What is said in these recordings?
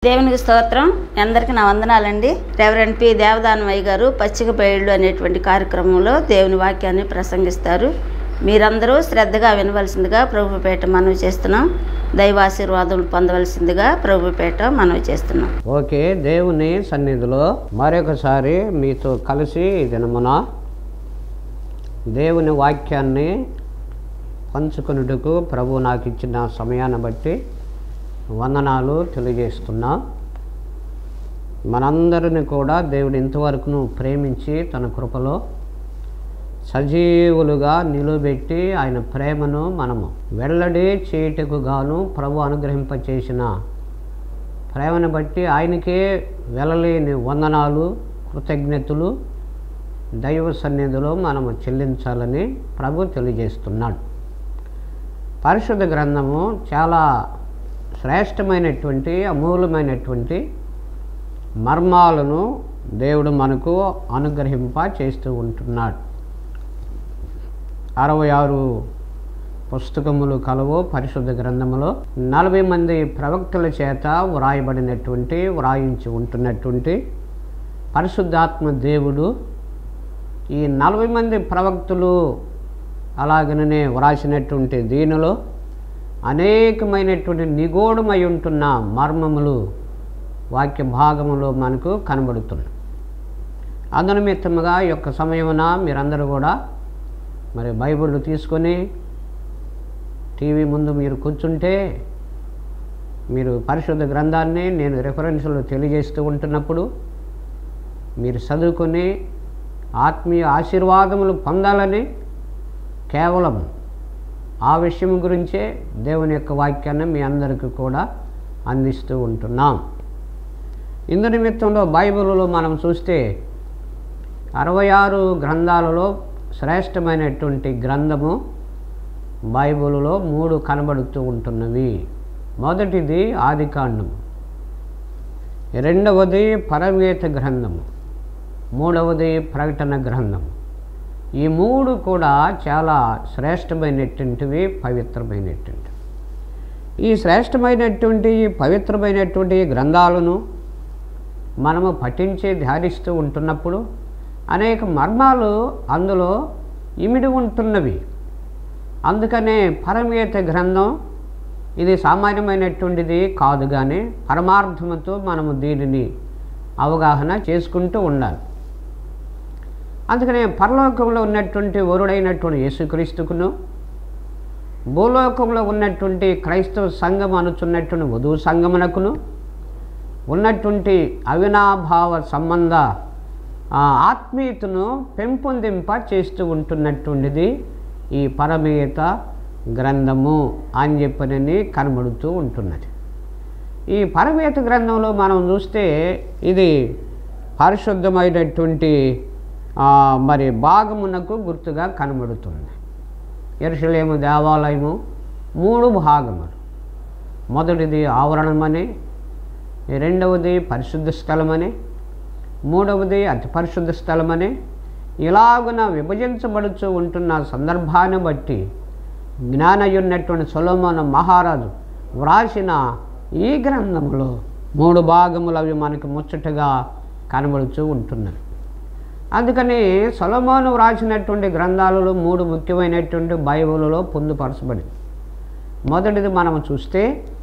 దేవునికి స్తోత్రం. అందరికీ నా వందనాలండి. రెవరెండ్ పి దేవదానం అయ్య గారు పచ్చిక బయళ్ళు అనేటువంటి కార్యక్రమంలో దేవుని వాక్యాన్ని ప్రసంగిస్తారు. మీరందరూ శ్రద్ధగా వినవలసిందిగా ప్రభుపేట మనవి చేస్తున్నాం. దైవాశీర్వాదం పొందవలసిందిగా ప్రభుపేట మనవి చేస్తున్నాం. ఓకే, దేవుని సన్నిధిలో మరొకసారి మీతో కలిసి దినమున దేవుని వాక్యాన్ని పంచుకొనుటకు ప్రభు నాకు ఇచ్చిన సమయాన్ని బట్టి వందనాలు తెలియజేస్తున్నా. మనందరిని కూడా దేవుడు ఇంతవరకును ప్రేమించి తన కృపలో సజీవులుగా నిలువబెట్టి ఆయన ప్రేమను మనము వెల్లడి చేయుటకు గాను ప్రభు అనుగ్రహింపచేసిన ప్రేమను బట్టి ఆయనకే వెళ్ళలేని వందనాలు, కృతజ్ఞతలు దైవ సన్నిధిలో మనము చెల్లించాలని ప్రభు తెలియజేస్తున్నాడు. పరిశుద్ధ గ్రంథము చాలా శ్రేష్టమైనటువంటి అమూల్యమైనటువంటి మర్మాలను దేవుడు మనకు అనుగ్రహింప చేస్తూ ఉంటున్నాడు. 66 పుస్తకములు కలవు పరిశుద్ధ గ్రంథములో. 40 మంది ప్రవక్తల చేత వ్రాయించి ఉంటున్నటువంటి పరిశుద్ధాత్మ దేవుడు ఈ 40 మంది ప్రవక్తలు అలాగనే వ్రాసినటువంటి దీనిలో అనేకమైనటువంటి నిగూఢమై ఉంటున్న మర్మములు వాక్య భాగములో మనకు కనబడుతున్నాయి. అందునిమిత్తముగా ఈ యొక్క సమయమున మీరందరూ కూడా మరి బైబిల్ తీసుకొని టీవీ ముందు మీరు కూర్చుంటే మీరు పరిశుద్ధ గ్రంథాన్ని నేను రెఫరెన్స్లు తెలియజేస్తూ ఉంటున్నప్పుడు మీరు చదువుకొని ఆత్మీయ ఆశీర్వాదములు పొందాలని కేవలం ఆ విషయం గురించే దేవుని యొక్క వాక్యాన్ని మీ అందరికీ కూడా అందిస్తూ ఉంటున్నాం. ఇందు నిమిత్తంలో బైబిల్లో మనం చూస్తే 66 గ్రంథాలలో శ్రేష్టమైనటువంటి గ్రంథము బైబిల్లో 3 కనబడుతూ ఉంటున్నవి. మొదటిది ఆదికాండము, రెండవది పరమగీత గ్రంథము, మూడవది ప్రకటన గ్రంథము. ఈ 3 కూడా చాలా శ్రేష్టమైనటువంటివి, పవిత్రమైనటువంటివి. ఈ శ్రేష్టమైనటువంటి పవిత్రమైనటువంటి గ్రంథాలను మనము పఠించి ధ్యానిస్తూ ఉంటున్నప్పుడు అనేక మర్మాలు అందులో ఇమిడి ఉంటున్నవి. అందుకనే పరమగీత గ్రంథం ఇది సామాన్యమైనటువంటిది కాదు, కానీ పరమార్థముతో మనము దీనిని అవగాహన చేసుకుంటూ ఉండాలి. అందుకనే పరలోకంలో ఉన్నటువంటి వరుడైనటువంటి యేసుక్రీస్తుకును, భూలోకంలో ఉన్నటువంటి క్రైస్తవ సంఘం అనుచున్నటువంటి వధువు సంఘమునకును ఉన్నటువంటి అవినాభావ సంబంధ ఆత్మీయతను పెంపొందింప చేస్తూ ఉంటున్నటువంటిది ఈ పరమగీత గ్రంథము అని చెప్పని కనబడుతూ ఉంటున్నది. ఈ పరమగీత గ్రంథంలో మనం చూస్తే ఇది పరిశుద్ధమైనటువంటి మరి భాగమునకు గుర్తుగా కనబడుతుంది. యెరూషలేము దేవాలయము 3 భాగములు. మొదటిది ఆవరణమని, రెండవది పరిశుద్ధ స్థలమని, మూడవది అతి పరిశుద్ధ స్థలమని ఇలాగున విభజించబడుతూ ఉంటున్న సందర్భాన్ని బట్టి జ్ఞానయున్నటువంటి సొలొమోను మహారాజు వ్రాసిన ఈ గ్రంథంలో 3 భాగములు అవి మనకు ముచ్చటగా కనబడుతూ ఉంటున్నవి. అందుకని సొలొమోను వ్రాసినటువంటి గ్రంథాలలో 3 ముఖ్యమైనటువంటి బైబిల్లో పొందుపరచబడింది. మొదటిది మనం చూస్తే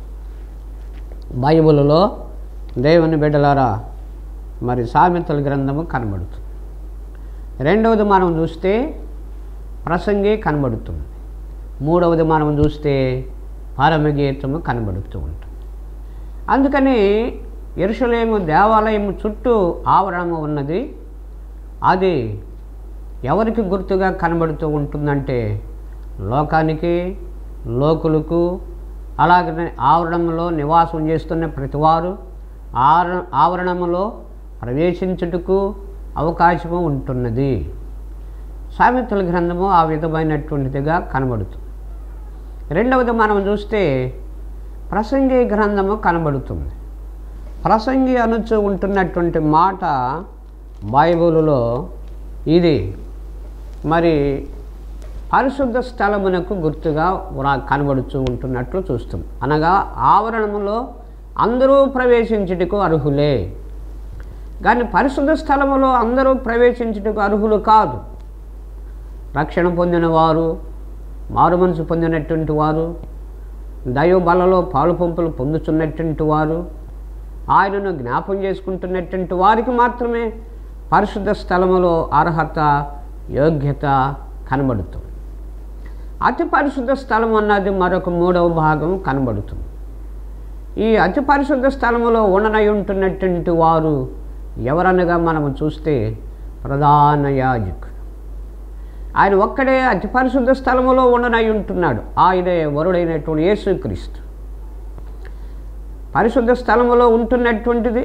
బైబిల్లో దేవుని బిడ్డలారా మరి సామెతల గ్రంథము కనబడుతుంది. రెండవది మనం చూస్తే ప్రసంగి కనబడుతుంది. మూడవది మనం చూస్తే పరమగీతము కనబడుతూ ఉంటుంది. అందుకని యెరూషలేము దేవాలయము చుట్టూ ఆవరణము ఉన్నది. అది ఎవరికి గుర్తుగా కనబడుతూ ఉంటుందంటే లోకానికి, లోకులకు, అలాగనే ఆవరణంలో నివాసం చేస్తున్న ప్రతివారు ఆవరణములో ప్రవేశించుటకు అవకాశము ఉంటున్నది. సామెతల గ్రంథము ఆ విధమైనటువంటిదిగా కనబడుతుంది. రెండవది మనం చూస్తే ప్రసంగి గ్రంథము కనబడుతుంది. ప్రసంగి అనుచు ఉంటున్నటువంటి మాట బైబిలులో ఇది మరి పరిశుద్ధ స్థలమునకు గుర్తుగా కనబడుతూ ఉంటున్నట్లు చూస్తాం. అనగా ఆవరణములో అందరూ ప్రవేశించుటకు అర్హులే. కానీ పరిశుద్ధ స్థలములో అందరూ ప్రవేశించుటకు అర్హులు కాదు. రక్షణ పొందిన వారు, మారు మనసు పొందినటువంటి వారు, దైవ బలలో పాలు పంపులు పొందుతున్నటువంటి వారు, ఆయనను జ్ఞాపం చేసుకుంటున్నటువంటి వారికి మాత్రమే పరిశుద్ధ స్థలములో అర్హత, యోగ్యత కనబడుతుంది. అతి పరిశుద్ధ స్థలం అన్నది మరొక 3వ భాగం కనబడుతుంది. ఈ అతి పరిశుద్ధ స్థలములో ఉండనై ఉంటున్నటువంటి వారు ఎవరనగా మనము చూస్తే ప్రధాన యాజకుడు. ఆయన ఒక్కడే అతి పరిశుద్ధ స్థలములో ఉండనై ఉంటున్నాడు. ఆయనే వరుడైనటువంటి యేసుక్రీస్తు. పరిశుద్ధ స్థలములో ఉంటున్నటువంటిది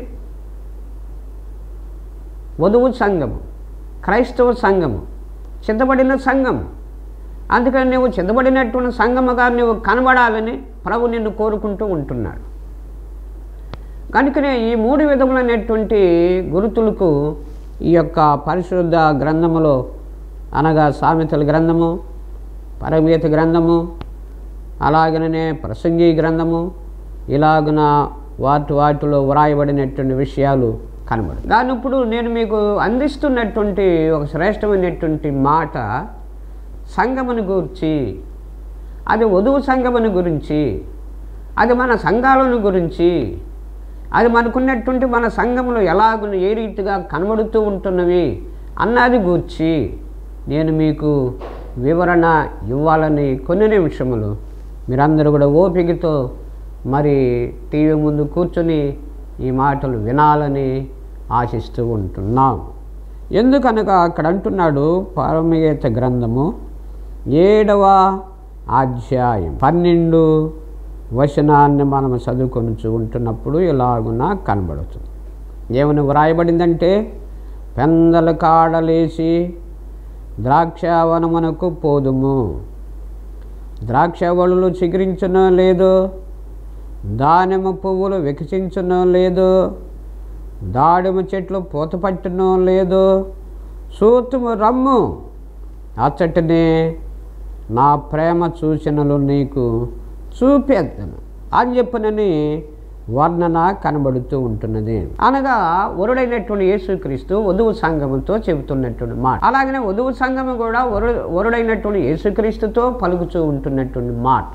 వధువు సంఘము, క్రైస్తవ సంఘము, సిద్ధపడిన సంఘం. అందుకని నువ్వు సిద్ధపడినటువంటి సంఘముగా నువ్వు కనబడాలని ప్రభు నిన్ను కోరుకుంటూ ఉంటున్నాడు. కనుకనే ఈ 3 విధములైనటువంటి గుర్తులకు ఈ యొక్క పరిశుద్ధ గ్రంథములో, అనగా సామెతల గ్రంథము, పరమగీత గ్రంథము, అలాగనే ప్రసంగి గ్రంథము, ఇలాగున వాటిలో వ్రాయబడినటువంటి విషయాలు కనబడు. దాని ఇప్పుడు నేను మీకు అందిస్తున్నటువంటి ఒక శ్రేష్టమైనటువంటి మాట సంఘమును గురించి, అది వధువు సంఘమును గురించి, అది మన సంఘాలను గురించి, అది మనకున్నటువంటి మన సంఘములు ఎలాగున ఏ రీతిగా కనబడుతూ ఉంటున్నవి అన్నది గూర్చి నేను మీకు వివరణ ఇవ్వాలని కొన్ని నిమిషములు మీరందరూ కూడా ఓపికతో మరి టీవీ ముందు కూర్చొని ఈ మాటలు వినాలని ఆశిస్తూ ఉంటున్నాం. ఎందుకనగా అక్కడ అంటున్నాడు, పరమగీత గ్రంథము 7వ అధ్యాయం 12 వచనాన్ని మనం చదువుకొని ఉంటున్నప్పుడు ఇలాగున కనబడుతుంది. ఏమని వ్రాయబడిందంటే, పెందల కాడలేసి ద్రాక్షావనమునకు పోదుము, ద్రాక్షవళులు చిగురించునో లేదో, దానిమ్మ పువ్వులు వికసించునో లేదో, దాడిమ చెట్లు పూత పట్టునో లేదో, సూతుము రమ్ము, అచ్చటనే నా ప్రేమ సూచనలు నీకు చూపేద్దను అని చెప్పనని వర్ణన కనబడుతూ ఉంటున్నది. అనగా వరుడైనటువంటి యేసుక్రీస్తు వధువు సంఘముతో చెబుతున్నటువంటి మాట. అలాగనే వధువు సంఘము కూడా వరుడైనటువంటి యేసుక్రీస్తుతో పలుకుతూ ఉంటున్నటువంటి మాట.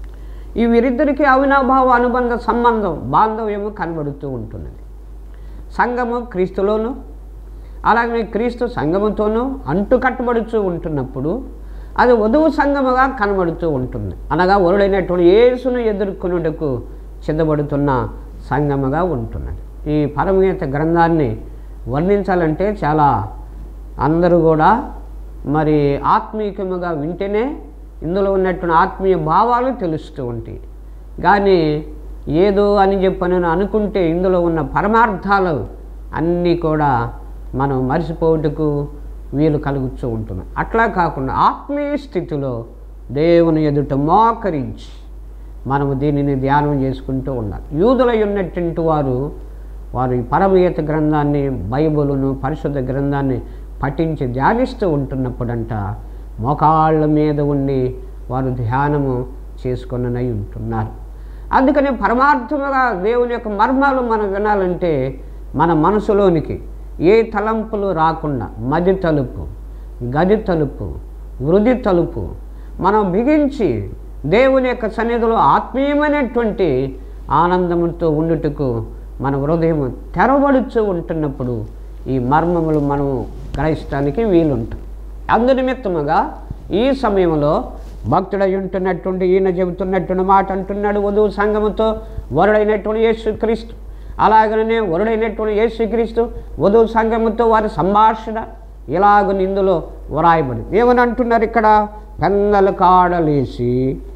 ఈ వీరిద్దరికి అవినాభావ అనుబంధ సంబంధం, బాంధవ్యము కనబడుతూ ఉంటున్నది. సంఘము క్రీస్తులోను, అలాగే క్రీస్తు సంఘముతోనూ అంటుకట్టబడుతూ ఉంటున్నప్పుడు అది వధువు సంఘముగా కనబడుతూ ఉంటుంది. అనగా వరుడైనటువంటి యేసును ఎదుర్కొనుటకు సిద్ధపడుతున్న సంఘముగా ఉంటున్నది. ఈ పరమగీత గ్రంథాన్ని వర్ణించాలంటే చాలా అందరూ కూడా మరి ఆత్మీయముగా వింటేనే ఇందులో ఉన్నటువంటి ఆత్మీయ భావాలు తెలుస్తూ ఉంటాయి. కానీ ఏదో అని చెప్పని అనుకుంటే ఇందులో ఉన్న పరమార్థాలు అన్నీ కూడా మనం మర్చిపోవటకు వీలు కలుగుతూ ఉంటున్నాయి. అట్లా కాకుండా ఆత్మీయ స్థితిలో దేవుని ఎదుట మోకరించి మనము దీనిని ధ్యానం చేసుకుంటూ ఉండాలి. యూదులై ఉన్నటువంటి వారు ఈ పరమగీత గ్రంథాన్ని, బైబిలును, పరిశుద్ధ గ్రంథాన్ని పఠించి ధ్యానిస్తూ ఉంటున్నప్పుడంట మోకాళ్ళ మీద ఉండి వారు ధ్యానము చేసుకొననై ఉంటున్నారు. అందుకని పరమార్థముగా దేవుని యొక్క మర్మాలు మనం వినాలంటే మన మనసులోనికి ఏ తలంపులు రాకుండా మది తలుపు, గది తలుపు, వృద్ధి తలుపు మనం బిగించి దేవుని యొక్క సన్నిధిలో ఆత్మీయమైనటువంటి ఆనందముతో ఉండుటకు మన హృదయం తెరవబడుతూ ఉంటున్నప్పుడు ఈ మర్మములు మనం గ్రహించడానికి వీలుంటుంది. అందునిమిత్తముగా ఈ సమయంలో భక్తుడై ఉంటున్నటువంటి ఈయన చెబుతున్నటువంటి మాట అంటున్నాడు, వధువు సంఘముతో వరుడైనటువంటి యేసుక్రీస్తు, అలాగనే వరుడైనటువంటి యేసుక్రీస్తు వధువు సంఘముతో వారి సంభాషణ ఇలాగ ఇందులో వ్రాయబడి ఏమని అంటున్నారు ఇక్కడ, పెందల కాడలేసి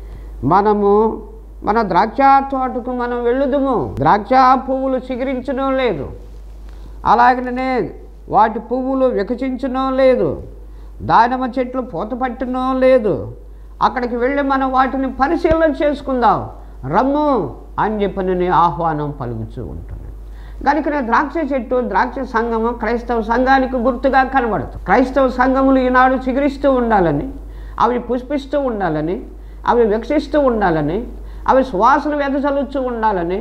మనము మన ద్రాక్ష తోటకు మనం వెళ్ళుదుము, ద్రాక్ష పువ్వులు చిగురించనో లేదు, అలాగనే వాటి పువ్వులు వికసించనో లేదు, దానిమ్మ చెట్లు పూత పట్టనో లేదు, అక్కడికి వెళ్ళి మనం వాటిని పరిశీలన చేసుకుందాం రమ్ము అని చెప్పని ఆహ్వానం పలుకుతూ ఉంటుంది. కనుక ద్రాక్ష చెట్టు, ద్రాక్ష సంఘము క్రైస్తవ సంఘానికి గుర్తుగా కనబడుతుంది. క్రైస్తవ సంఘములు ఈనాడు చిగురిస్తూ ఉండాలని, అవి పుష్పిస్తూ ఉండాలని, అవి వికసిస్తూ ఉండాలని, అవి సువాసన వెదజల్లుతూ ఉండాలని,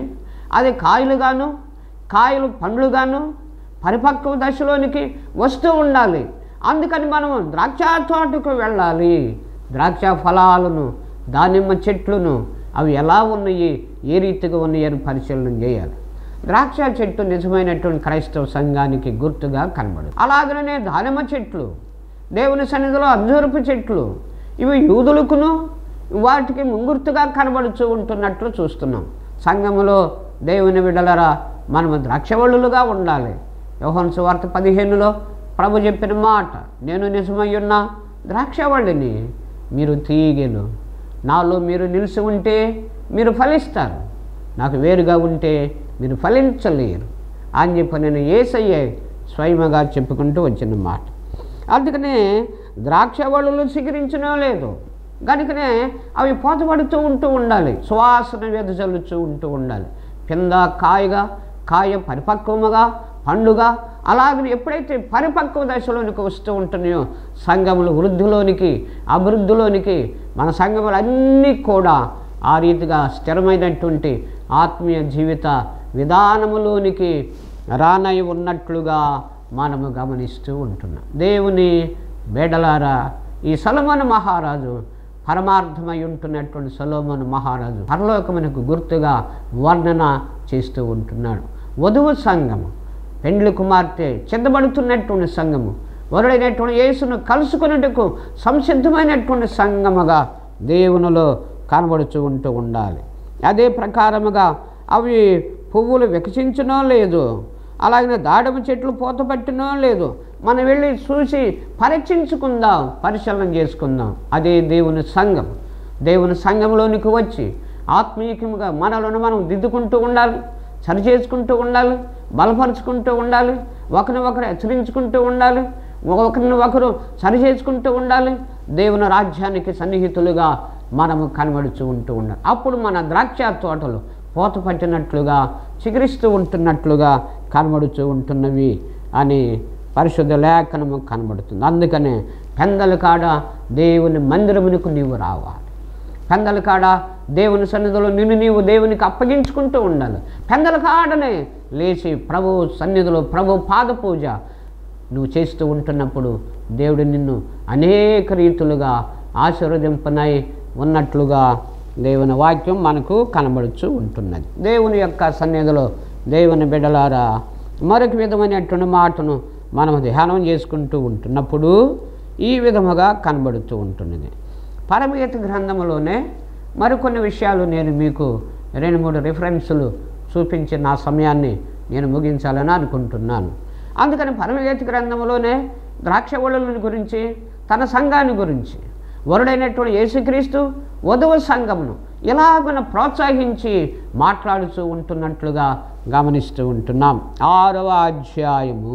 అది కాయలుగాను, కాయలు పండ్లుగాను పరిపక్వ దశలోనికి వస్తూ ఉండాలి. అందుకని మనం ద్రాక్ష తోటకు వెళ్ళాలి. ద్రాక్ష ఫలాలను, దానిమ్మ చెట్లను అవి ఎలా ఉన్నాయి, ఏ రీతిగా ఉన్నాయి అని పరిశీలన చేయాలి. ద్రాక్ష చెట్టు నిజమైనటువంటి క్రైస్తవ సంఘానికి గుర్తుగా కనబడు. అలాగనే దానిమ్మ చెట్లు, దేవుని సన్నిధిలో అంజూరపు చెట్లు, ఇవి యూదులకును వాటికి ముంగుర్తుగా కనబడుతూ ఉంటున్నట్లు చూస్తున్నాం. సంఘములో దేవుని బిడ్డలారా మనము ద్రాక్షవల్లులుగా ఉండాలి. యోహాను సువార్త 15లో ప్రభు చెప్పిన మాట, నేను నిజమయ్యున్న ద్రాక్షవల్లిని, మీరు తీగెలు, నాలో మీరు నిలిచి ఉంటే మీరు ఫలిస్తారు, నాకు వేరుగా ఉంటే మీరు ఫలించలేరు అని చెప్పి నేను యేసయ్యే స్వయముగా చెప్పుకుంటూ వచ్చిన మాట. అందుకనే ద్రాక్షవల్లులు చిగురించడం లేదు కనుకనే అవి పోతపడుతూ ఉంటూ ఉండాలి, సువాసన వెదజల్లుతూ ఉంటూ ఉండాలి. కింద కాయగా, కాయ పరిపక్వముగా, పండుగ అలాగే ఎప్పుడైతే పరిపక్వ దశలోనికి వస్తూ ఉంటున్నాయో సంఘములు వృద్ధిలోనికి, అభివృద్ధిలోనికి, మన సంఘములు అన్నీ కూడా ఆ రీతిగా స్థిరమైనటువంటి ఆత్మీయ జీవిత విధానములోనికి రానై ఉన్నట్లుగా మనము గమనిస్తూ ఉంటున్నాం. దేవుని బేడలారా, ఈ సొలొమోను మహారాజు, పరమార్థమై ఉంటున్నటువంటి సొలొమోను మహారాజు పరలోకమునకు గుర్తుగా వర్ణన చేస్తూ ఉంటున్నాడు. వధువు సంఘము, పెండ్లి కుమార్తె చెందబడుతున్నటువంటి సంఘము, వరుడైనటువంటి యేసును కలుసుకున్నట్టుకు సంసిద్ధమైనటువంటి సంఘముగా దేవునిలో కనబడుతూ ఉంటూ ఉండాలి. అదే ప్రకారముగా అవి పువ్వులు వికసించనో లేదు, అలాగే దాడమ చెట్లు పూత పట్టినో లేదు, మనం వెళ్ళి చూసి పరీక్షించుకుందాం, పరిశీలన చేసుకుందాం. అదే దేవుని సంఘం. దేవుని సంఘంలోనికి వచ్చి ఆత్మీయంగా మనలను మనం దిద్దుకుంటూ ఉండాలి, సరి చేసుకుంటూ ఉండాలి, బలపరుచుకుంటూ ఉండాలి, ఒకరినొకరు హెచ్చరించుకుంటూ ఉండాలి, ఒకరిని ఒకరు సరి చేసుకుంటూ ఉండాలి. దేవుని రాజ్యానికి సన్నిహితులుగా మనము కనబడుతూ ఉంటూ ఉండాలి. అప్పుడు మన ద్రాక్ష తోటలు పూత పట్టినట్లుగా, చిగురిస్తూ ఉంటున్నట్లుగా కనబడుతూ ఉంటున్నవి అని పరిశుద్ధ లేఖనము కనబడుతుంది. అందుకనే పెందల కాడ దేవుని మందిరమునకు నీవు రావాలి. పెందల కాడ దేవుని సన్నిధిలో నిన్ను నీవు దేవునికి అప్పగించుకుంటూ ఉండాలి. పెందల కాడనే లేచి ప్రభు సన్నిధిలో ప్రభు పాద పూజ నువ్వు చేస్తూ ఉంటున్నప్పుడు దేవుడు నిన్ను అనేక రీతులుగా ఆశీర్వదింపనై ఉన్నట్లుగా దేవుని వాక్యం మనకు కనబడుతూ ఉంటున్నది. దేవుని యొక్క సన్నిధిలో దేవుని బిడ్డలారా, మరొక విధమైనటువంటి మాటను మనం ధ్యానం చేసుకుంటూ ఉంటున్నప్పుడు ఈ విధముగా కనబడుతూ ఉంటున్నది. పరమగీత గ్రంథంలోనే మరికొన్ని విషయాలు నేను మీకు 2-3 రిఫరెన్సులు చూపించి నా సమయాన్ని నేను ముగించాలని అనుకుంటున్నాను. అందుకని పరమగీత గ్రంథంలోనే ద్రాక్షవల్లుల గురించి, తన సంఘాన్ని గురించి, వరుడైనటువంటి యేసుక్రీస్తు వధువు సంఘమును ఇలాగున ప్రోత్సహించి మాట్లాడుతూ ఉంటున్నట్లుగా గమనిస్తూ ఉంటున్నాం. 6వ అధ్యాయము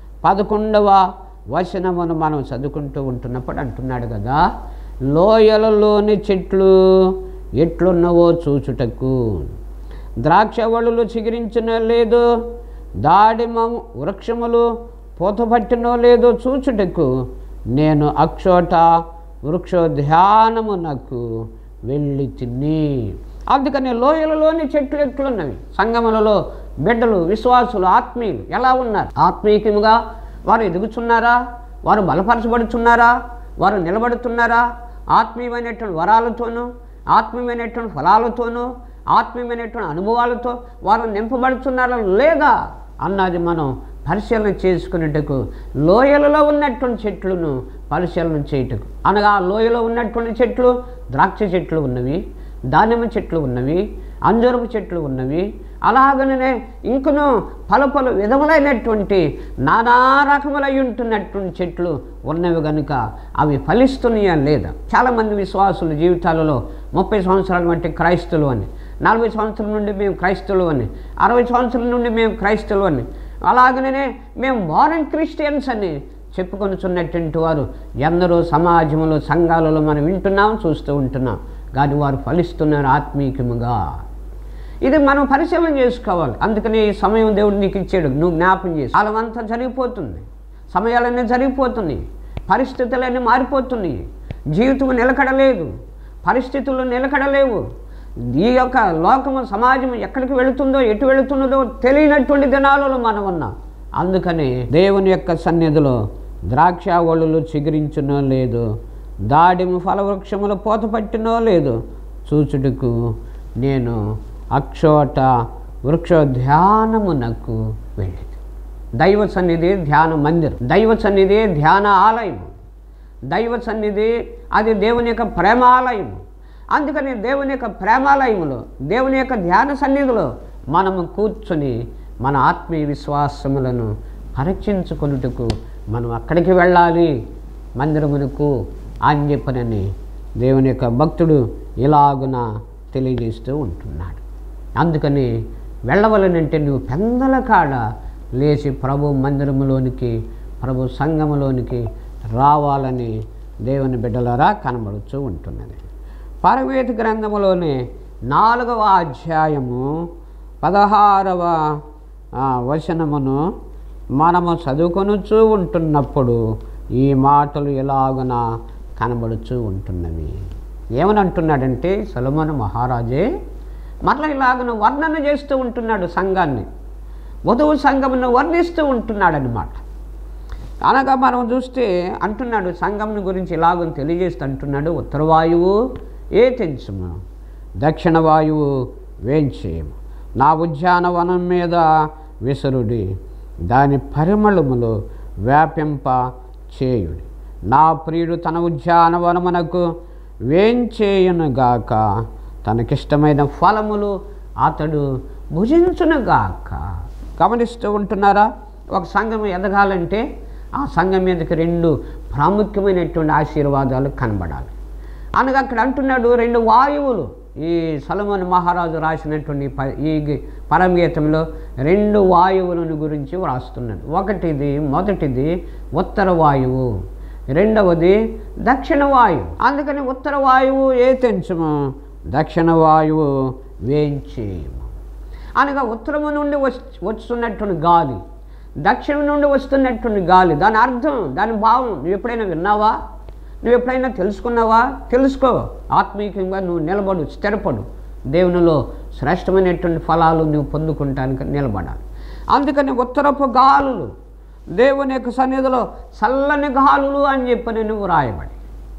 11వ వచనమును మనం చదువుకుంటూ ఉంటున్నప్పుడు అంటున్నాడు కదా, లోయలలోని చెట్లు ఎట్లున్నవో చూచుటకు, ద్రాక్షవల్లులు చిగురించనో లేదో, దాడిమ వృక్షములు పూతపట్టినో లేదో చూచుటకు నేను అక్షోట వృక్షోద్యానమునకు వెళ్ళి తిని. అందుకని లోయలలోని చెట్లు ఎట్లున్నవి, సంగములలో బిడ్డలు, విశ్వాసులు, ఆత్మీయులు ఎలా ఉన్నారు? ఆత్మీయముగా వారు ఎదుగుతున్నారా? వారు బలపరచబడుతున్నారా? వారు నిలబడుతున్నారా? ఆత్మీయమైనటువంటి వరాలతోనూ, ఆత్మీయమైనటువంటి ఫలాలతోనూ, ఆత్మీయమైనటువంటి అనుభవాలతో వారు నింపబడుతున్నారా లేదా అన్నది మనం పరిశీలన చేసుకునేటకు, లోయలలో ఉన్నటువంటి చెట్లను పరిశీలన చేయుటకు. అనగా లోయలో ఉన్నటువంటి చెట్లు, ద్రాక్ష చెట్లు ఉన్నవి, దానిమ్మ చెట్లు ఉన్నవి, అంజూరపు చెట్లు ఉన్నవి, అలాగనే ఇంకనూ పలు విధములైనటువంటి నానా రకములై ఉంటున్నటువంటి చెట్లు ఉన్నవి కనుక అవి ఫలిస్తున్నాయా లేదా? చాలామంది విశ్వాసుల జీవితాలలో 30 సంవత్సరాల వంటి క్రైస్తవులు అని, 40 సంవత్సరాల నుండి మేము క్రైస్తవులు అని, 60 సంవత్సరాల నుండి మేము క్రైస్తవులు అని, అలాగనే మేము బోర్న్ క్రిస్టియన్స్ అని చెప్పుకొనిచున్నటువంటి వారు ఎందరో సమాజంలో, సంఘాలలో మనం వింటున్నాం, చూస్తూ ఉంటున్నాం. కానీ వారు ఫలిస్తున్నారు ఆత్మీయముగా. ఇది మనం పరిశీలన చేసుకోవాలి. అందుకని ఈ సమయం దేవుడు నీకు ఇచ్చాడు, నువ్వు జ్ఞాపం చేసి. కాలమంతా జరిగిపోతుంది, సమయాలన్నీ జరిగిపోతున్నాయి, పరిస్థితులన్నీ మారిపోతున్నాయి, జీవితం నిలకడలేదు, పరిస్థితులు నిలకడలేవు. ఈ యొక్క లోకము సమాజం ఎక్కడికి వెళుతుందో ఎటు వెళుతున్నదో తెలియనటువంటి దినాలలో మనం ఉన్నాం. అందుకని దేవుని యొక్క సన్నిధిలో ద్రాక్షావళులు చిగురించునో లేదు, దాడిమ ఫలవృక్షములు పోత పట్టినో లేదు, చూచుటకు నేను అక్షోట వృక్ష ధ్యానమునకు వెళ్ళి. దైవ సన్నిధి ధ్యాన మందిరం, దైవ సన్నిధి ధ్యాన ఆలయం, దైవ సన్నిధి అది దేవుని యొక్క ప్రేమాలయం. అందుకని దేవుని యొక్క ప్రేమాలయంలో, దేవుని యొక్క ధ్యాన సన్నిధిలో మనము కూర్చొని మన ఆత్మీయ విశ్వాసములను పరీక్షించుకొనుటకు మనం అక్కడికి వెళ్ళాలి, మందిరమునకు అని చెప్పనని దేవుని యొక్క భక్తుడు ఇలాగున తెలియజేస్తూ ఉంటున్నాడు. అందుకని వెళ్ళవలనంటే నువ్వు పెందల కాడ లేచి ప్రభు మందిరములోనికి, ప్రభు సంఘములోనికి రావాలని దేవుని బిడ్డలారా కనబడుతూ ఉంటున్నది. పరవేతి గ్రంథములోనే 4వ అధ్యాయము 16వ వచనమును మనము చదువుకొనుచూ ఉంటున్నప్పుడు ఈ మాటలు ఎలాగున కనబడుతూ ఉంటున్నవి. ఏమని అంటున్నాడంటే సొలొమోను మహారాజే మరలా ఇలాగను వర్ణన చేస్తూ ఉంటున్నాడు, సంఘాన్ని, వధువు సంఘమును వర్ణిస్తూ ఉంటున్నాడనమాట. అనగా మనం చూస్తే అంటున్నాడు, సంఘముని గురించి ఇలాగని తెలియజేస్తూ అంటున్నాడు, ఉత్తర వాయువు ఏ తెంచుము, దక్షిణ వాయువు వేంచేయము, నా ఉద్యానవనం మీద విసరుడి, దాని పరిమళములు వ్యాపింప చేయుడి, నా ప్రియుడు తన ఉద్యానవనమునకు వేంచేయునుగాక, తనకిష్టమైన ఫలములు అతడు భుజించునుగాక. గమనిస్తూ ఉంటున్నారా? ఒక సంఘం ఎదగాలంటే ఆ సంఘం మీదకి 2 ప్రాముఖ్యమైనటువంటి ఆశీర్వాదాలు కనబడాలి. అనగా అక్కడ అంటున్నాడు 2 వాయువులు. ఈ సొలొమోను మహారాజు రాసినటువంటి ఈ పరమగీతంలో 2 వాయువులను గురించి వ్రాస్తున్నాడు. మొదటిది ఉత్తర వాయువు, రెండవది దక్షిణ వాయువు. అందుకని ఉత్తర వాయువు ఏ తెంచుము, దక్షిణ వాయువు వేంచేయము. అనగా ఉత్తరము నుండి వస్తున్నటువంటి గాలి, దక్షిణం నుండి వస్తున్నటువంటి గాలి, దాని అర్థం, దాని భావం నువ్వు ఎప్పుడైనా విన్నావా? నువ్వు ఎప్పుడైనా తెలుసుకున్నావా? తెలుసుకో. ఆత్మీయంగా నువ్వు నిలబడు, స్థిరపడు. దేవునిలో శ్రేష్టమైనటువంటి ఫలాలు నువ్వు పొందుకుంటానికి నిలబడాలి. అందుకని ఉత్తరపు గాలులు, దేవుని యొక్క సన్నిధిలో చల్లని గాలులు అని చెప్పని నువ్వు రాయబడి,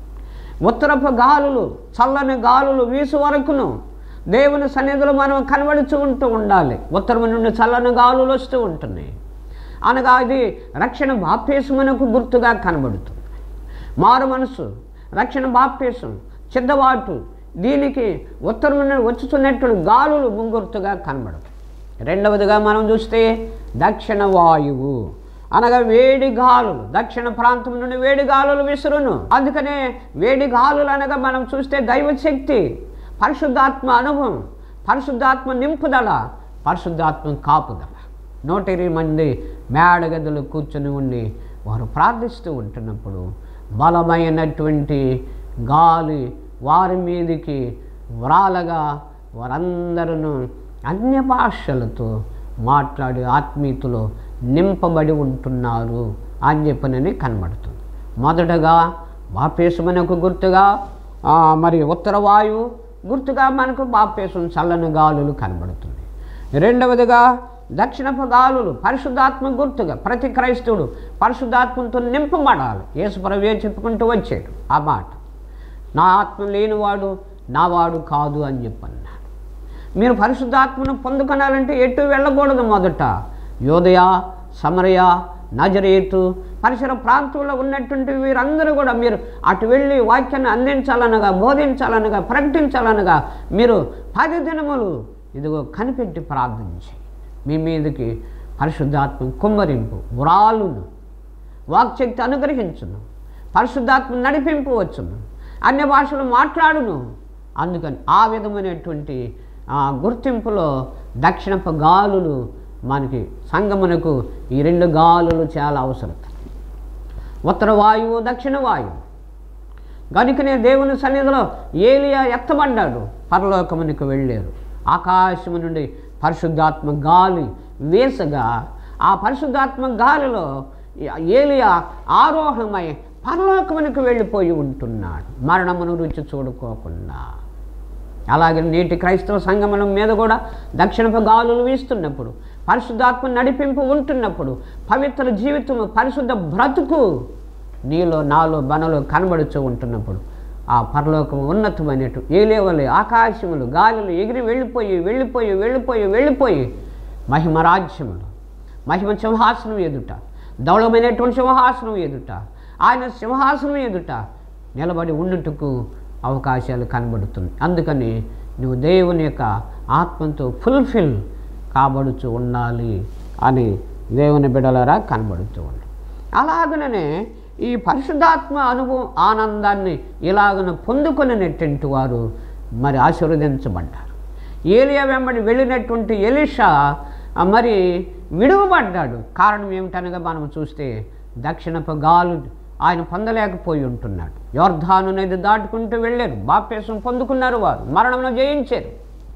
ఉత్తరపు గాలులు, చల్లని గాలులు వీసు వరకును దేవుని సన్నిధిలో మనం కనబడుతూ ఉండాలి. ఉత్తరం నుండి చల్లని గాలులు వస్తూ ఉంటున్నాయి. అనగా అది రక్షణ బాప్తిస్మమునకు గుర్తుగా కనబడుతుంది. మారు మనసు, రక్షణ బాప్తిస్మం, చిద్దవాటు, దీనికి ఉత్తరం నుండి వచ్చుతున్నటువంటి గాలులు ముంగుర్తుగా కనబడుతుంది. రెండవదిగా మనం చూస్తే దక్షిణ వాయువు, అనగా వేడి గాలులు, దక్షిణ ప్రాంతం నుండి వేడి గాలులు విసురును. అందుకనే వేడి గాలులు అనగా మనం చూస్తే దైవశక్తి, పరిశుద్ధాత్మ అనుభవం, పరిశుద్ధాత్మ నింపుదల, పరిశుద్ధాత్మ కాపుదల. 120 మంది మేడగదులు కూర్చొని ఉండి వారు ప్రార్థిస్తూ ఉంటున్నప్పుడు బలమైనటువంటి గాలి వారి మీదికి వ్రాలగా వారందరూ అన్య భాషలతో మాట్లాడి ఆత్మీయతలో నింపబడి ఉంటున్నారు అని చెప్పనని కనబడుతుంది. మొదటగా బాప్తిస్మమునకు గుర్తుగా మరి ఉత్తర వాయువు గుర్తుగా మనకు బాప్తిస్మం చల్లని గాలులు కనబడుతుంది. రెండవదిగా దక్షిణపు గాలులు పరిశుద్ధాత్మ గుర్తుగా. ప్రతి క్రైస్తవుడు పరిశుద్ధాత్మతో నింపబడాలి. యేసుప్రభువే చెప్పుకుంటూ వచ్చాడు ఆ మాట, నా ఆత్మ లేనివాడు నావాడు కాదు అని చెప్పన్నాడు. మీరు పరిశుద్ధాత్మను పొందుకొనాలంటే ఎటు వెళ్ళకూడదు. మొదట యోదయ, సమరయ, నజరేతు పరిసర ప్రాంతంలో ఉన్నటువంటి వీరందరూ కూడా మీరు అటు వెళ్ళి వాక్యాన్ని అందించాలనగా, బోధించాలనగా, ప్రకటించాలనగా మీరు 10 దినములు ఇదిగో కనిపెట్టి ప్రార్థించి మీ మీదకి పరిశుద్ధాత్మ కుమ్మరింపు, వ్రాలును, వాక్శక్తి అనుగ్రహించును, పరిశుద్ధాత్మ నడిపింపవచ్చును, అన్య భాషలు మాట్లాడును. అందుకని ఆ విధమైనటువంటి గుర్తింపులో దక్షిణపు గాలులు మనకి సంగమునకు ఈ 2 గాలులు చాలా అవసరం. ఉత్తర వాయువు, దక్షిణ వాయువు. కనుకనే దేవుని సన్నిధిలో ఏలియా ఎత్తబడ్డాడు, పరలోకమునికి వెళ్ళారు. ఆకాశము నుండి పరిశుద్ధాత్మ గాలి వేసగా ఆ పరిశుద్ధాత్మ గాలిలో ఏలియా ఆరోహణమై పరలోకమునికి వెళ్ళిపోయి ఉంటున్నాడు, మరణమును రుచి చూడుకోకుండా. అలాగే నేటి క్రైస్తవ సంఘముల మీద కూడా దక్షిణపు గాలులు వీస్తున్నప్పుడు, పరిశుద్ధాత్మ నడిపింపు ఉంటున్నప్పుడు, పవిత్ర జీవితము, పరిశుద్ధ బ్రతుకు నీలో నాలో మనలో కనబడుతూ ఉంటున్నప్పుడు ఆ పరలోకము ఉన్నతమైనట్టు ఏలేవలే ఆకాశములు గాలులు ఎగిరి వెళ్ళిపోయి మహిమ రాజ్యములు, మహిమ సింహాసనం ఎదుట, ధవళమైనటువంటి సింహాసనం ఎదుట, ఆయన సింహాసనం ఎదుట నిలబడి ఉండుటకు అవకాశాలు కనబడుతుంది. అందుకని నువ్వు దేవుని యొక్క ఆత్మతో ఫుల్ఫిల్ కాబడుతూ ఉండాలి అని దేవుని బిడ్డలారా కనబడుతూ ఉండాలి. అలాగనే ఈ పరిశుద్ధాత్మ అనుభవం ఆనందాన్ని ఇలాగన పొందుకునేటువంటి వారు మరి ఆశీర్వదించబడ్డారు. ఏలియా వెంబడి వెళ్ళినటువంటి ఎలీషా మరి విడువబడ్డాడు. కారణం ఏమిటనగా మనం చూస్తే దక్షిణపు గాలు ఆయన పొందలేకపోయి ఉంటున్నాడు. యోర్దాను నది దాటుకుంటూ వెళ్ళారు, బాప్తిసం పొందుకున్నారు, వారు మరణంలో జయించారు.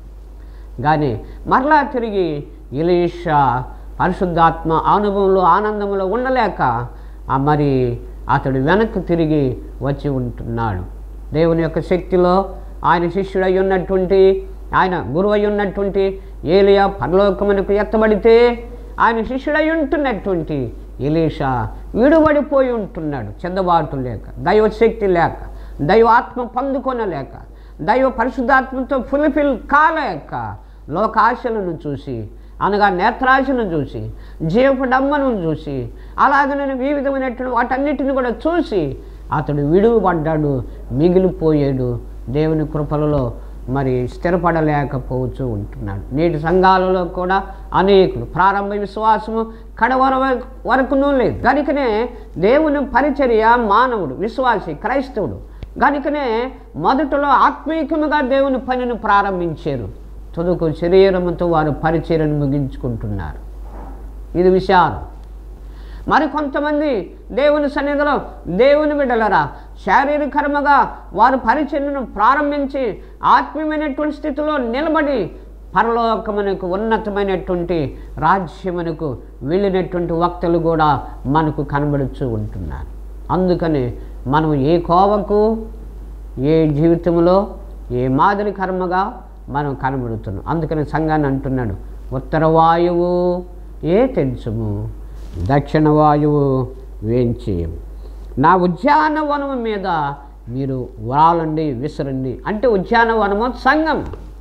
కానీ మరలా తిరిగి ఎలీషా పరిశుద్ధాత్మ అనుభవంలో ఆనందంలో ఉండలేక మరి అతడు వెనక్కి తిరిగి వచ్చి ఉంటున్నాడు. దేవుని యొక్క శక్తిలో ఆయన శిష్యుడై ఉన్నటువంటి, ఆయన గురువై ఉన్నటువంటి ఏలియా పరలోకమునకు ఎత్తబడితే ఆయన శిష్యుడై ఉంటున్నటువంటి ఎలీషా విడుబడిపోయి ఉంటున్నాడు. చెందబాటు లేక, దైవశక్తి లేక, దైవాత్మ పొందుకొనలేక, దైవ పరిశుద్ధాత్మతో ఫుల్ఫిల్ కాలేక లోకాశలను చూసి, అనగా నేత్రాశను చూసి, జీవపు డమ్మను చూసి, అలాగనే వివిధమైనటువంటి వాటన్నిటిని కూడా చూసి అతడు విడువబడ్డాడు, మిగిలిపోయాడు. దేవుని కృపలలో మరి స్థిరపడలేకపోతూ ఉంటున్నాడు. నేటి సంఘాలలో కూడా అనేకులు ప్రారంభ విశ్వాసము కడవర వరకునూ లేదు. కనుకనే దేవుని పరిచర్య మానవుడు, విశ్వాసి, క్రైస్తవుడు కనుకనే మొదటలో ఆత్మీయముగా దేవుని పనిని ప్రారంభించారు. తుదకు శరీరముతో వారు పరిచర్యను ముగించుకుంటున్నారు. ఇది విషయాలు. మరి కొంతమంది దేవుని సన్నిధిలో దేవుని బిడ్డలరా శారీరకర్మగా వారు పరిచర్యను ప్రారంభించి ఆత్మీయమైనటువంటి స్థితిలో నిలబడి పరలోకమునకు ఉన్నతమైనటువంటి రాజ్యమునకు వెళ్ళినటువంటి వక్తలు కూడా మనకు కనబడుతూ ఉంటున్నారు. అందుకని మనం ఏ కోవకు, ఏ జీవితంలో, ఏ మాదిరి కర్మగా మనం కనబడుతున్నాం. అందుకని సంఘాన్ని అంటున్నాడు, ఉత్తర వాయువు ఏ తెంచుము, దక్షిణ వాయువు వేంచేయము, నా ఉద్యానవనము మీద మీరు వాలండి, విసరండి. అంటే ఉద్యానవనము సంఘం.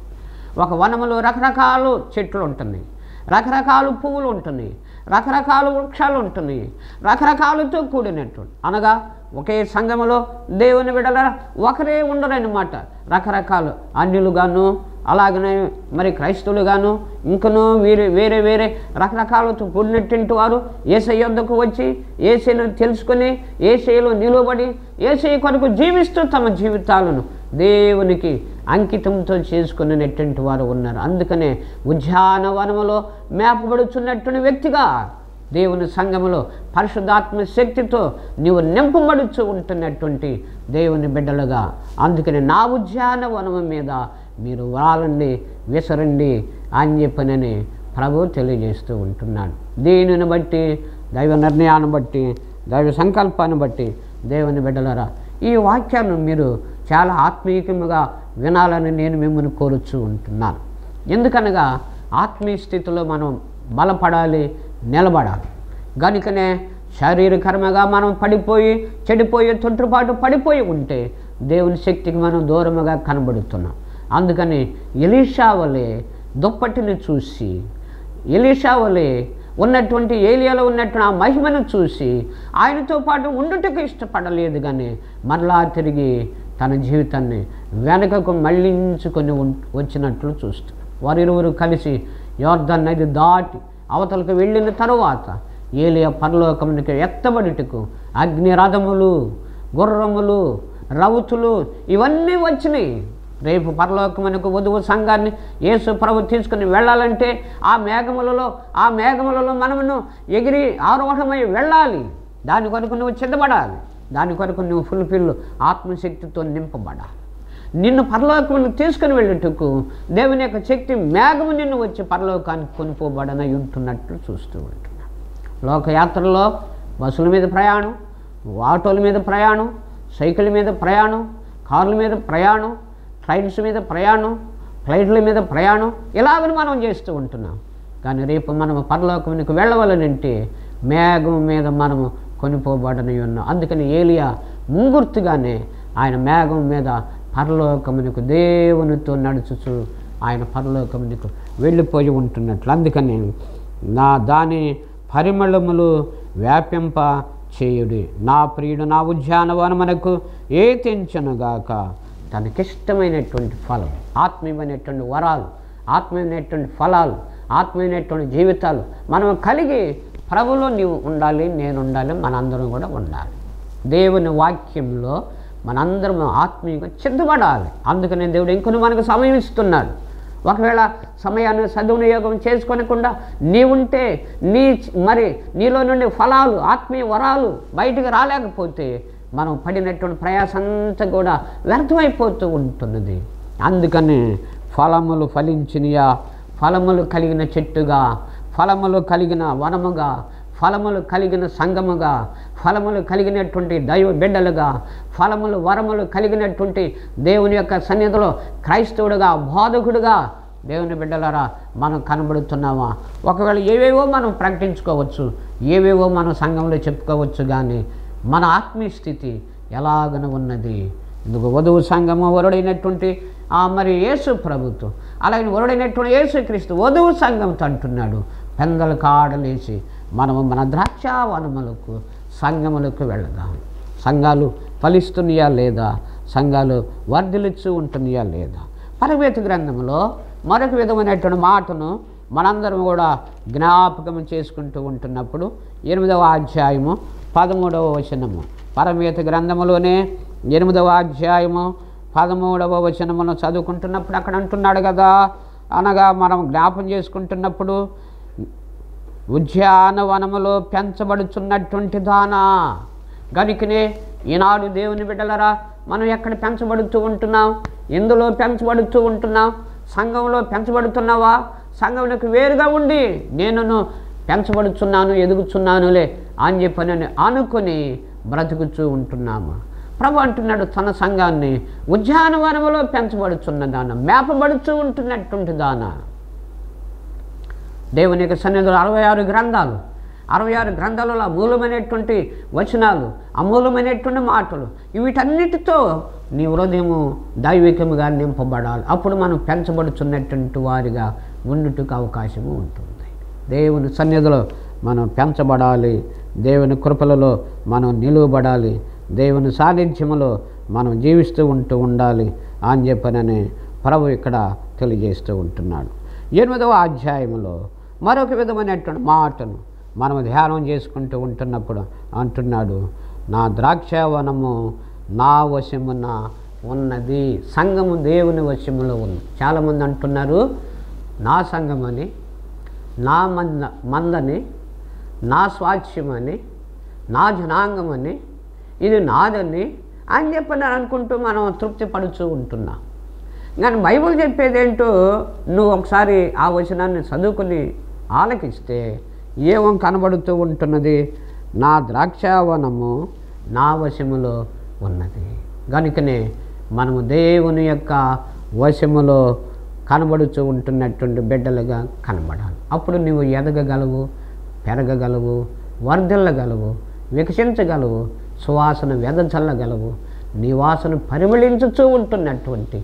ఒక వనములో రకరకాల చెట్లు ఉంటున్నాయి, రకరకాల పువ్వులు ఉంటున్నాయి, రకరకాల వృక్షాలు ఉంటున్నాయి, రకరకాలతో కూడినట్టు. అనగా ఒకే సంఘములో దేవుని బిడ్డల ఒకరే ఉండరన్నమాట. రకరకాలు అన్యులుగాను, అలాగనే మరి క్రైస్తవులుగాను, ఇంకనూ వేరే వేరే రకరకాలతో కూడినటువంటి వారు యేసయ్య యొద్దకు వచ్చి యేసయ్యను తెలుసుకొని యేసయ్యలో నిలబడి యేసయ్య కొరకు జీవిస్తూ తమ జీవితాలను దేవునికి అంకితంతో చేసుకునేటువంటి వారు ఉన్నారు. అందుకనే ఉద్యానవనములో మేపబడుచున్నటువంటి వ్యక్తిగా దేవుని సంఘములో పరిశుద్ధాత్మ శక్తితో నీవు నింపబడుచు ఉంటున్నటువంటి దేవుని బిడ్డలుగా, అందుకని నా ఉద్యానవనము మీద మీరు వాలండి, విసరండి అని చెప్పనని ప్రభు తెలియజేస్తూ ఉంటున్నాడు. దీనిని బట్టి, దైవ నిర్ణయాన్ని బట్టి, దైవ సంకల్పాన్ని బట్టి దేవుని బిడ్డలరా ఈ వాక్యాన్ని మీరు చాలా ఆత్మీయంగా వినాలని నేను మిమ్మల్ని కోరుచూ ఉంటున్నాను. ఎందుకనగా ఆత్మీయ స్థితిలో మనం బలపడాలి, నిలబడాలి. కనుకనే శారీరకర్మగా మనం చెడిపోయి తొట్టుపాటు పడిపోయి ఉంటే దేవుని శక్తికి మనం దూరముగా కనబడుతున్నాం. అందుకని ఎలీషా వలె దుప్పటిని చూసి, ఎలీషా వలె ఉన్నటువంటి ఏలియాలో ఉన్నటువంటి ఆ మహిమను చూసి ఆయనతో పాటు ఉండుటకు ఇష్టపడలేదు. కానీ మరలా తిరిగి తన జీవితాన్ని వెనకకు మళ్ళించుకొని వచ్చినట్లు చూస్తున్నాం. వారిరువురు కలిసి యోర్దాను నది దాటి అవతలకు వెళ్ళిన తరువాత ఏలియా పరలోకమునికి ఎత్తబడుటకు అగ్నిరథములు, గుర్రములు, రౌతులు ఇవన్నీ వచ్చినాయి. రేపు పరలోకమునకు వధువు సంఘాన్ని యేసు ప్రభు తీసుకుని వెళ్ళాలంటే ఆ మేఘములలో మనమును ఎగిరి ఆరోహణమై వెళ్ళాలి. దాని కొరకు నువ్వు సిద్ధపడాలి, దాని కొరకు నువ్వు ఫుల్ఫిల్ ఆత్మశక్తితో నింపబడాలి. నిన్ను పరలోకములకు తీసుకుని వెళ్ళేటకు దేవుని యొక్క శక్తి మేఘము నిన్ను వచ్చి పరలోకానికి కొనుక్కోబడనై ఉంటున్నట్లు చూస్తూ ఉంటున్నాను. లోకయాత్రలో బస్సుల మీద ప్రయాణం, ఆటోల మీద ప్రయాణం, సైకిల్ మీద ప్రయాణం, కార్ల మీద ప్రయాణం, ట్రైన్స్ మీద ప్రయాణం, ఫ్లైట్ల మీద ప్రయాణం ఇలాగని మనం చేస్తూ ఉంటున్నాం. కానీ రేపు మనము పరలోకమునికి వెళ్ళవలనంటే మేఘం మీద మనము కొనిపోబడని ఉన్నాం. అందుకని ఏలియా ముంగుర్తుగానే ఆయన మేఘం మీద పరలోకమునికి దేవునితో నడుచుచు ఆయన పరలోకమునికి వెళ్ళిపోయి ఉంటున్నట్లు. అందుకని దాని పరిమళములు వ్యాపింప చేయుడి. నా ప్రియుడు నా ఉద్యానవనమునకు ఏ తెంచనుగాక. తనకిష్టమైనటువంటి ఫలం, ఆత్మీయమైనటువంటి వరాలు, ఆత్మీయమైనటువంటి ఫలాలు, ఆత్మీయమైనటువంటి జీవితాలు మనం కలిగి ప్రభులో నీవు ఉండాలి, నేను ఉండాలి, మనందరం కూడా ఉండాలి. దేవుని వాక్యంలో మనందరం ఆత్మీయంగా సిద్ధపడాలి. అందుకనే దేవుడు ఇంకొన్ని మనకు సమయం ఇస్తున్నాడు. ఒకవేళ సమయాన్ని సద్వినియోగం చేసుకోనకుండా నీవుంటే మరి నీలో నుండి ఫలాలు, ఆత్మీయ వరాలు బయటికి రాలేకపోతే మనం పడినటువంటి ప్రయాసంతా కూడా వ్యర్థమైపోతూ ఉంటున్నది. అందుకని ఫలములు ఫలించినయా, ఫలములు కలిగిన చెట్టుగా, ఫలములు కలిగిన వనముగా, ఫలములు కలిగిన సంఘముగా, ఫలములు కలిగినటువంటి దైవ బిడ్డలుగా, ఫలములు వరములు కలిగినటువంటి దేవుని యొక్క సన్నిధిలో క్రైస్తవుడుగా, బోధకుడుగా దేవుని బిడ్డలారా మనం కనబడుతున్నామా? ఒకవేళ ఏవేవో మనం ప్రకటించుకోవచ్చు, ఏవేవో మనం సంఘంలో చెప్పుకోవచ్చు, కానీ మన ఆత్మీయ స్థితి ఎలాగన ఉన్నది? ఇందుకు వధువు సంఘము వరుడైనటువంటి మరి యేసు ప్రభుత్వం, అలాగే వరుడైనటువంటి యేసు క్రీస్తు వధువు సంఘంతో అంటున్నాడు, పెందల కాడలేసి మనము మన ద్రాక్షావనములకు సంఘములకు వెళదాం. సంఘాలు ఫలిస్తున్నాయా లేదా? సంఘాలు వర్ధిల్లుచూ ఉంటున్నాయా లేదా? పరవేత గ్రంథంలో మరొక విధమైనటువంటి మాటను మనందరం కూడా జ్ఞాపకం చేసుకుంటూ ఉంటున్నప్పుడు 8వ అధ్యాయము 13వ వచనము, పరవేత గ్రంథములోనే 8వ అధ్యాయము 13వ వచనమును చదువుకుంటున్నప్పుడు అక్కడ అంటున్నాడు కదా, అనగా మనం జ్ఞాపం చేసుకుంటున్నప్పుడు ఉద్యానవనములో పెంచబడుతున్నటువంటి దానా. గనుకనే ఈనాడు దేవుని బిడ్డలరా మనం ఎక్కడ పెంచబడుతూ ఉంటున్నాం? ఎందులో పెంచబడుతూ ఉంటున్నాం? సంఘంలో పెంచబడుతున్నావా? సంఘంలోకి వేరుగా ఉండి నేను పెంచబడుతున్నాను, ఎదుగుతున్నానులే అని చెప్పని అనుకుని బ్రతుకుతూ ఉంటున్నాము. ప్రభు అంటున్నాడు తన సంఘాన్ని ఉద్యానవనములో పెంచబడుతున్న దాన, మేపబడుతూ ఉంటున్నటువంటి దాన. దేవుని యొక్క సన్నిధిలో 66 గ్రంథాలు, 66 గ్రంథాలలో అమూలమైనటువంటి వచనాలు, అమూలమైనటువంటి మాటలు, వీటన్నిటితో నీ హృదయము దైవికముగా నింపబడాలి. అప్పుడు మనం పెంచబడుతున్నటువంటి వారిగా ఉండుటకు అవకాశము ఉంటుంది. దేవుని సన్నిధిలో మనం పెంచబడాలి, దేవుని కృపలలో మనం నిలువబడాలి, దేవుని సాన్నిధ్యములో మనం జీవిస్తూ ఉండాలి అని చెప్పనని ప్రభు ఇక్కడ తెలియజేస్తూ ఉంటున్నాడు. 8వ అధ్యాయంలో మరొక విధమైనటువంటి మాటను మనం ధ్యానం చేసుకుంటూ ఉంటున్నప్పుడు అంటున్నాడు, నా ద్రాక్షావనము నా వశమున ఉన్నది. సంఘము దేవుని వశములో ఉంది. చాలామంది అంటున్నారు నా సంఘమని, నా మందని, నా స్వాస్థ్యమని, నా జనాంగమని, ఇది నాదని అని చెప్పని అనుకుంటూ మనం తృప్తి పడుతూ ఉంటున్నాం. కానీ బైబిల్ చెప్పేదేంటో నువ్వు ఒకసారి ఆ వచనాన్ని చదువుకుని ఆలకిస్తే ఏమో కనబడుతూ ఉంటున్నది, నా ద్రాక్షావనము నా వశములో ఉన్నది. కనుకనే మనము దేవుని యొక్క వశములో కనబడుతూ ఉంటున్నటువంటి బిడ్డలుగా కనబడాలి. అప్పుడు నువ్వు ఎదగగలవు, పెరగగలవు, వర్ధిల్లగలవు, వికసించగలవు, సువాసన వెదజల్లగలవు. నీ వాసన పరిమళించుతూ ఉంటున్నటువంటి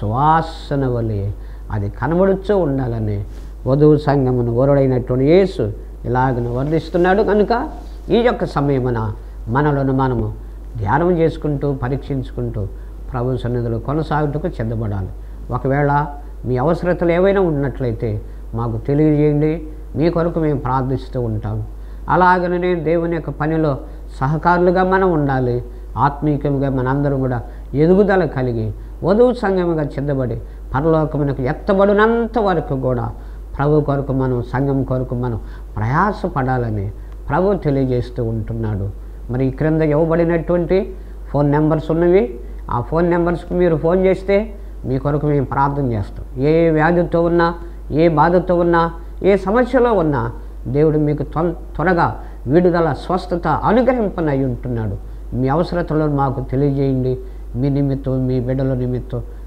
సువాసన వలె అది కనబడుతూ ఉండాలని వధువు సంఘమును వరుడైనటువంటి యేసు ఇలాగను వర్ధిస్తున్నాడు. కనుక ఈ యొక్క సమయమున మనలను మనము ధ్యానం చేసుకుంటూ పరీక్షించుకుంటూ ప్రభు సన్నిధిలో కొనసాగుటకు సిద్ధపడాలి. ఒకవేళ మీ అవసరతలు ఏవైనా ఉన్నట్లయితే మాకు తెలియజేయండి, మీ కొరకు మేము ప్రార్థిస్తూ ఉంటాం. అలాగనే దేవుని యొక్క పనిలో సహకారులుగా మనం ఉండాలి. ఆత్మీయంగా మనందరం కూడా ఎదుగుదల కలిగి వధువు సంఘముగా సిద్ధపడి పరలోకమునకు ఎత్తబడినంత వరకు కూడా ప్రభు కొరకు మనం, సంఘం కొరకు మనం ప్రయాసపడాలని ప్రభు తెలియజేస్తూ ఉంటున్నాడు. మరి ఈ క్రింద ఇవ్వబడినటువంటి ఫోన్ నెంబర్స్ ఉన్నవి. ఆ ఫోన్ నెంబర్స్కి మీరు ఫోన్ చేస్తే మీ కొరకు మేము ప్రార్థన చేస్తాం. ఏ వ్యాధితో ఉన్నా, ఏ బాధతో ఉన్నా, ఏ సమస్యలో ఉన్నా దేవుడు మీకు త్వరగా విడుదల, స్వస్థత అనుగ్రహింపనై ఉంటున్నాడు. మీ అవసరతలను మాకు తెలియజేయండి. మీ నిమిత్తం, మీ బిడ్డల నిమిత్తం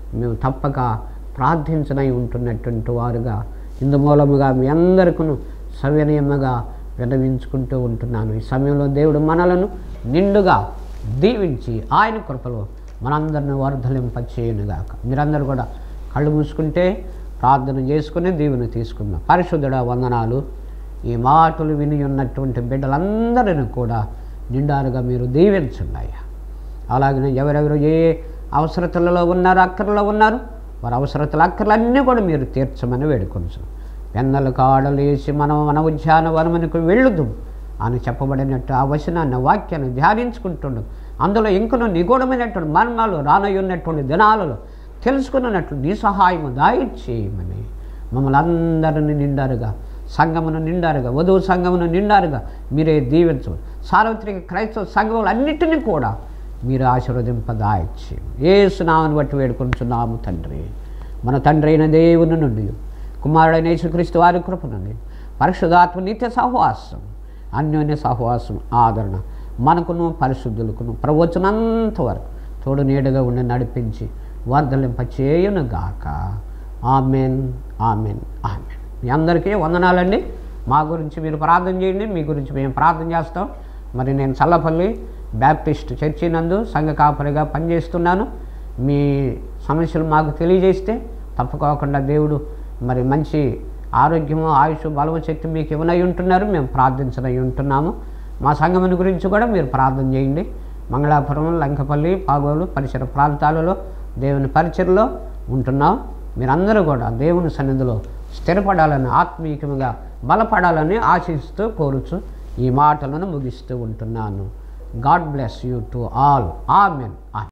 మేము తప్పక ప్రార్థించనై ఉంటున్నటువంటి వారుగా ఇందు మూలముగా మీ అందరికీ సవినయముగా విన్నవించుకుంటూ ఉంటున్నాను. ఈ సమయంలో దేవుడు మనలను నిండుగా దీవించి ఆయన కృపలో మనందరిని వర్ధలింపచేయునుగాక. మీరందరూ కూడా కళ్ళు మూసుకుంటే ప్రార్థన చేసుకుని దీవెన తీసుకుందాం. పరిశుద్ధుడా వందనాలు. ఈ మాటలు విని ఉన్నటువంటి బిడ్డలందరినీ కూడా నిండారుగా మీరు దీవించండి అయ్యా. అలాగనే ఎవరెవరు ఏ అవసరతలలో ఉన్నారు, అక్కర్లో ఉన్నారు, వారి అవసరతలు అక్కర్లన్నీ కూడా మీరు తీర్చమని వేడుకొంచు. పెన్నలు కాడలు వేసి మనం మన ఉద్యానవనమునకు వెళ్ళుదు అని చెప్పబడినట్టు ఆ వచనాన్ని వాక్యాన్ని ధ్యానించుకుంటుండదు. అందులో ఇంకనూ నిగూఢమైనటువంటి మర్మాలు రానయ్యున్నటువంటి దినాలలో తెలుసుకున్నట్లు నీ సహాయము దయచేయమని మమ్మల్ని అందరినీ నిండారుగా, సంఘమును నిండారుగా, వధువు సంఘమును నిండారుగా మీరే దీవించు. సార్వత్రిక క్రైస్తవ సంఘములన్నిటినీ కూడా మీరు ఆశీర్వదింపదాయచేయం. యేసు నామమును బట్టి వేడుకొంచున్నాము తండ్రి. మన తండ్రి అయిన దేవుని నుండి, కుమారుడైన యేసుక్రీస్తు వారి కృప నుండి, పరిశుద్ధాత్మ నిత్య సహవాసం, అన్యోన్య సహవాసం, ఆదరణ మనకును పరిశుద్ధులకును ప్రవచనంత వరకు తోడు నీడగా ఉండి నడిపించి వర్ధలింపచేయునుగాక. Amen, amen, amen. మీ అందరికీ వందనాలండి. మా గురించి మీరు ప్రార్థన చేయండి, మీ గురించి మేము ప్రార్థన చేస్తాం. మరి నేను చల్లపల్లి బ్యాప్టిస్ట్ చర్చి నందు సంఘ కాపరిగా పనిచేస్తున్నాను. మీ సమస్యలు మాకు తెలియజేస్తే తప్పుకోకుండా దేవుడు మరి మంచి ఆరోగ్యము, ఆయుష్, బలము, శక్తి మీకు ఇవ్వనై ఉంటున్నారు. మేము ప్రార్థించనై ఉంటున్నాము. మా సంఘముని గురించి కూడా మీరు ప్రార్థన చేయండి. మంగళాపురం, లంకపల్లి, పాగోలు పరిసర ప్రాంతాలలో దేవుని పరిచర్లో ఉంటున్నాం. మీరందరూ కూడా దేవుని సన్నిధిలో స్థిరపడాలని, ఆత్మీయంగా బలపడాలని ఆశిస్తూ కోరుచు ఈ మాటలను ముగిస్తూ ఉంటున్నాను. God bless you to all. Amen.